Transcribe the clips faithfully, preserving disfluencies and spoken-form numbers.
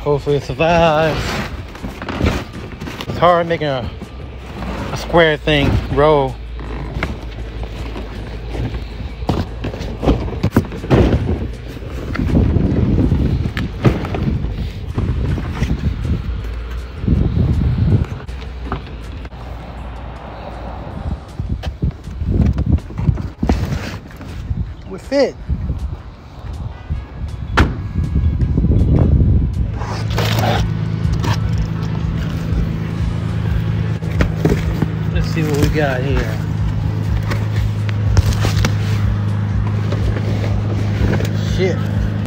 Hopefully it survives. It's hard making a, a square thing roll. We fit. Let's see what we got here. Shit.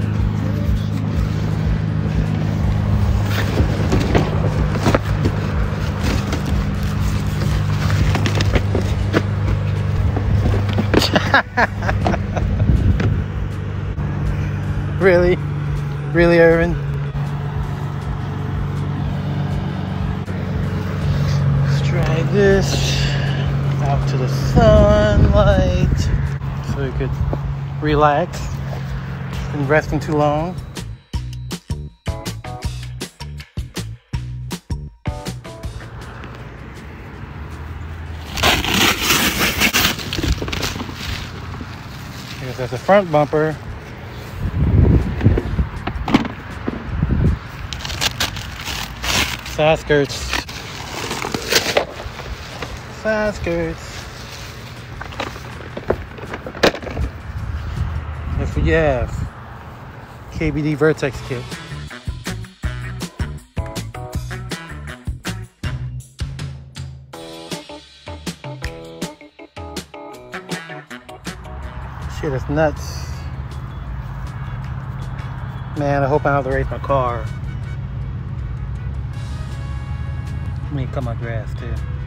Really? Really, Irvin? Let's drag this out to the sunlight so we could relax. Been resting too long. I guess that's the front bumper. Side skirts. Side skirts. That's what you have. K B D Vertex kit. Shit, it's nuts. Man, I hope I don't have to race my car. I mean, cut my grass too.